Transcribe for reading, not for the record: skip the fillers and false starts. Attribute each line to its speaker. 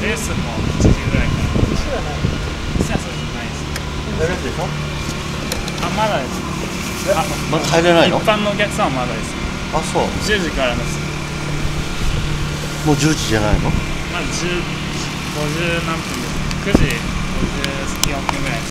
Speaker 1: レースも7時ぐらいから。
Speaker 2: そうだね。
Speaker 1: そうじゃないです。
Speaker 3: やるでしょ？
Speaker 1: あ、まだです。
Speaker 3: まだ入れないの？
Speaker 1: 一般のお客さんはまだです。
Speaker 3: あ、そう。
Speaker 1: 10時からです。
Speaker 3: もう10時じゃないの？
Speaker 1: まだ10、50何分です。9時54分ぐらいです。